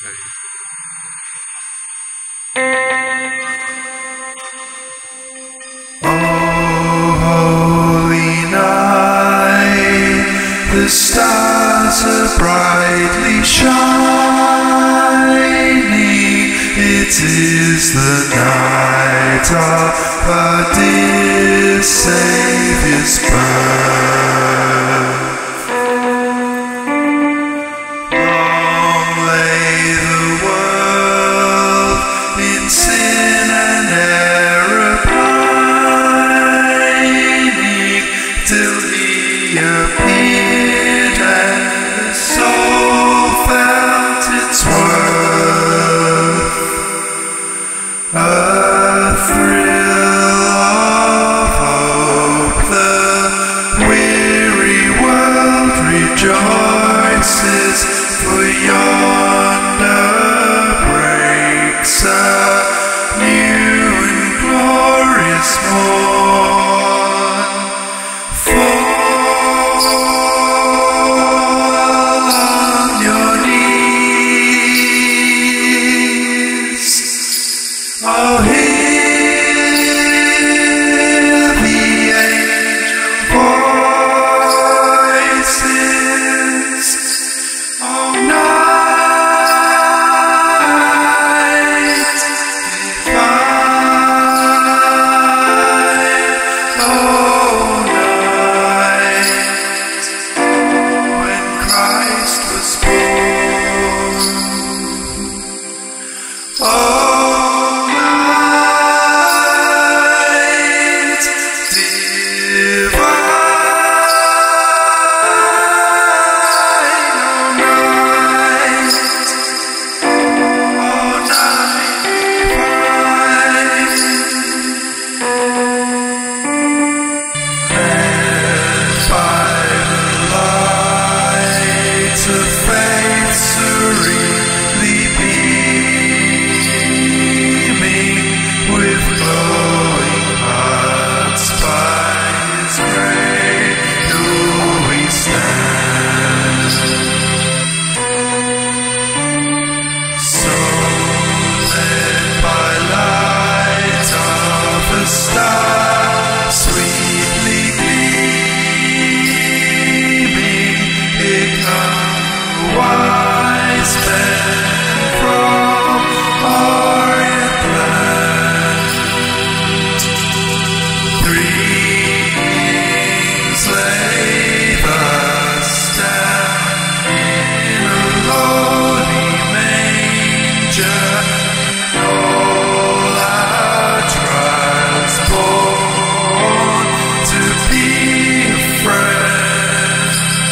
The stars are brightly shining. It is the night of our dear Saviour's birth. Long lay the world in sin and error pining, till He appeared and the soul felt its worth. A thrill of hope, the weary world rejoices, for yonder breaks a new and glorious morn. Fall on your knees. Oh, hear the angel voices. Oh, night divine. Oh, night when Christ was born. Oh, night divine. Oh, night. Oh, night divine. Led by the light of faith serenely beaming, with glowing hearts by His cradle we stand. So led by light of a star, sweetly gleaming, here come wise men from Orient land. Three kings lay thus down in a lowly manger, all our trials born to be a friend.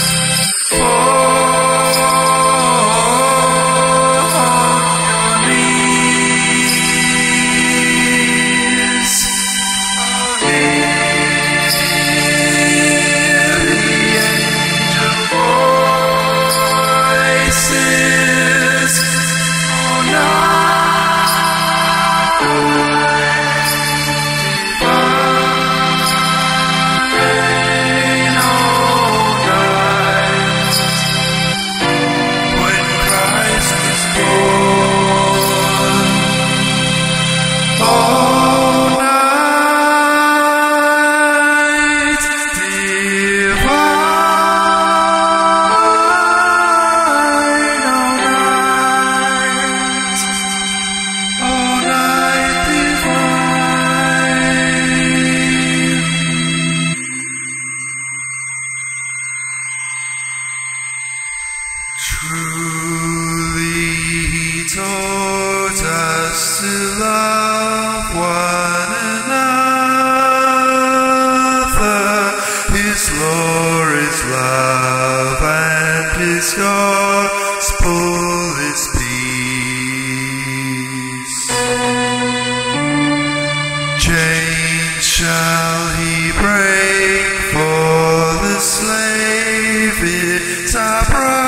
Fall on your knees. Hear the angel voices. Oh, night divine. Oh, night when Christ was born. Oh, night divine. Oh, night divine. Truly He taught us to love one another. His law is love and His gospel is peace. Chains shall He break for the slave is our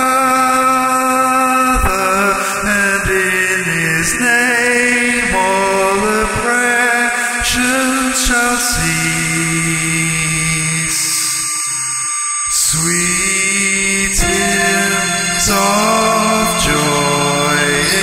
brother, and in His name all oppression shall cease. Sweet hymns of joy